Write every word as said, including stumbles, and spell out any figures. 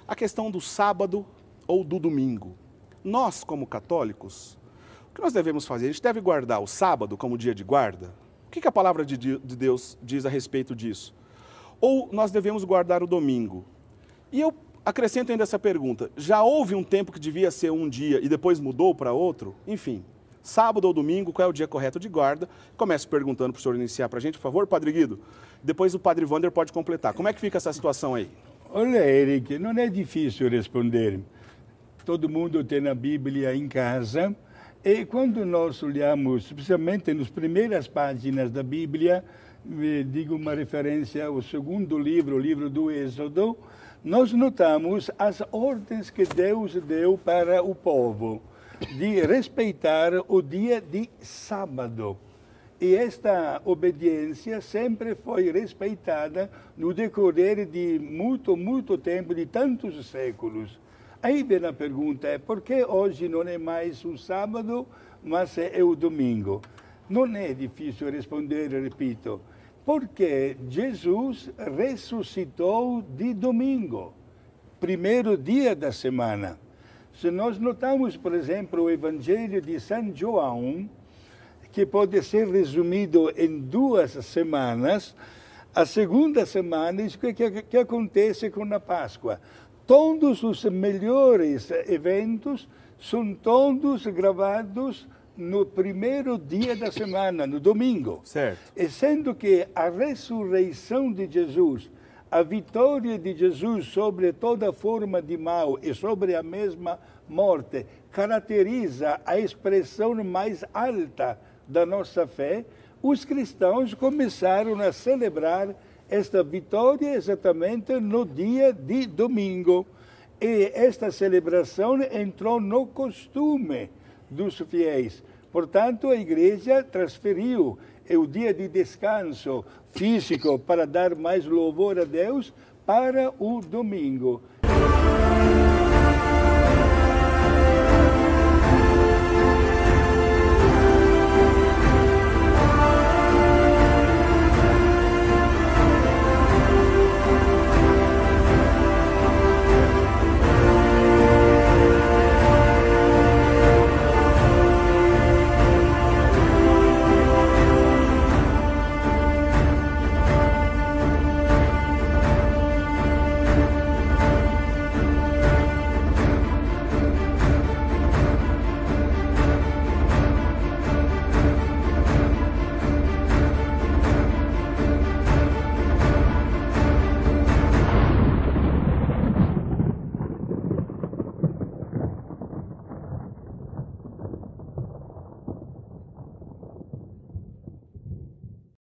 a questão do sábado ou do domingo. Nós, como católicos, o que nós devemos fazer? A gente deve guardar o sábado como dia de guarda? O que a palavra de Deus diz a respeito disso? Ou nós devemos guardar o domingo? E eu acrescento ainda essa pergunta, já houve um tempo que devia ser um dia e depois mudou para outro? Enfim, sábado ou domingo, qual é o dia correto de guarda? Começo perguntando para o senhor iniciar para a gente, por favor, Padre Guido. Depois o Padre Wander pode completar. Como é que fica essa situação aí? Olha, Eric, não é difícil responder. Todo mundo tem a Bíblia em casa e quando nós olhamos, especialmente nas primeiras páginas da Bíblia, digo uma referência ao segundo livro, o livro do Êxodo, nós notamos as ordens que Deus deu para o povo de respeitar o dia de sábado. E esta obediência sempre foi respeitada no decorrer de muito, muito tempo, de tantos séculos. Aí vem a pergunta, é por que hoje não é mais o sábado, mas é o domingo? Não é difícil responder, repito, porque Jesus ressuscitou de domingo, primeiro dia da semana. Se nós notamos, por exemplo, o Evangelho de São João, que pode ser resumido em duas semanas, a segunda semana, isso que, que, que acontece com a Páscoa. Todos os melhores eventos são todos gravados no primeiro dia da semana, no domingo. Certo. E sendo que a ressurreição de Jesus, a vitória de Jesus sobre toda forma de mal e sobre a mesma morte, caracteriza a expressão mais alta da nossa fé, os cristãos começaram a celebrar esta vitória exatamente no dia de domingo. E esta celebração entrou no costume dos fiéis. Portanto, a igreja transferiu o dia de descanso físico para dar mais louvor a Deus para o domingo.